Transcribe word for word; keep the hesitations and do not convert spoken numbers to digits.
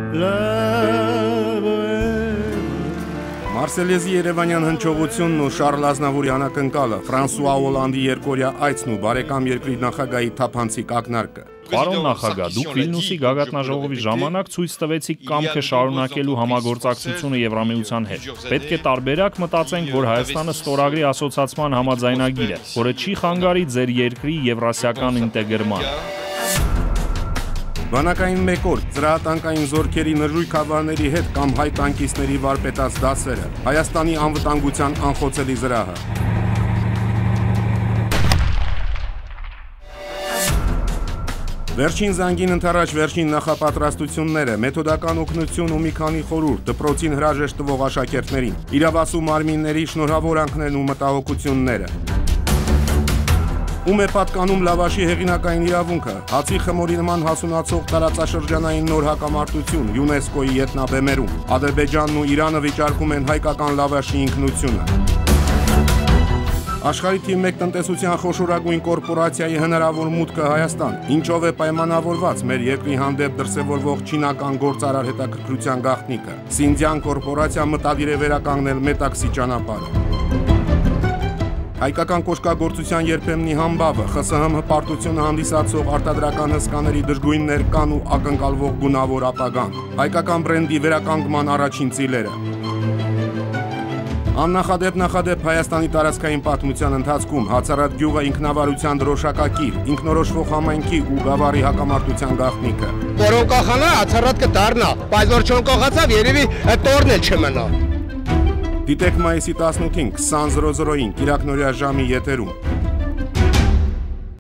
Մարսելեզի երևանյան հնչողությունն ու Շարլ Ազնավուրի անակնկալը, Ֆրանսուଆ Օլանդի երկօրյա այցն ու բարեկամ երկրի նախագահի թափանցիկ ակնարկը։ Պարոն նախագահ, դուք Վիլնյուսի գագաթնաժողովի ժամանակ ցույց տվեցիք կամքը շարունակելու համագործակցությունը Եվրամիության հետ։ Պետք է տարբերակ մտածենք, որ Հայաստանը ստորագրի ասոցիացման համաձայնագիր է, որը չի խանգարի ձեր երկրի եվրասիական ինտեգրմանը։ Բանակային մեկ օր, ծրահատանկային զորքերի նժույգ ավարների հետ կամ հայ տանկիստների վարպետած դասերը, Հայաստանի անվտանգության անխոցելի զրահը։ Վերջին զանգին ընթരാճ վերջին նախապատրաստությունները, մեթոդական օգնություն ու մի քանի խորհուրդ, դպրոցին հրաժեշտ տվող աշակերտներին, իրավասու մարմինների շնորհավորանքներն ու մտահոգությունները։ Ում է պատկանում Լավաշի հեղինակային իրավունքը, հացի խմորի նման հասունացող տարածաշրջանային նոր հակամարտություն, ՅՈՒՆԵՍԿՕ-ի ետնաբեմերում, Ադրբեջանն ու Իրանը վիճարկում են հայկական Լավաշի ինքնությունը։ Աշխարհի թիվ մեկ տնտեսության խոշորագույն կորպորացիայի հնարավոր մուտքը Հայաստան, ինչով է պայմանավորված մեր երկրի հանդեպ դրսևորվող չինական գործարար հետաքրքրության գաղտնիքը։ Սինդիան կորպորացիան մտադիր է վերականգնել Մետաքսի ճանապարհը։ Հայկական կոշկագործության երբեմնի համբավը, ԽՍՀՄ հպարտությունը հանդիսացող արտադրական հսկաների դժգույն ներկան ու ակնկալվող գունավոր ապագան, հայկական բրենդի վերականգնման առաջին ծիլերը։ Աննախադեպ նախադեպ Հայաստանի տարածքային պատմության ընթացքում հացառատ գյուղը ինքնավարության դրոշակակիր, ինքնորոշվող համայնքի ու գավառի հակամարտության գաղտնիքը։ Որոն կախանա հացառատ կդառնա, բայց որ չոն կողացավ երևի տորն էլ չմնա։ Դիտեք մայիսի տասնութին քսան զրո զրոյին Կիրակնորյա ժամի եթերում։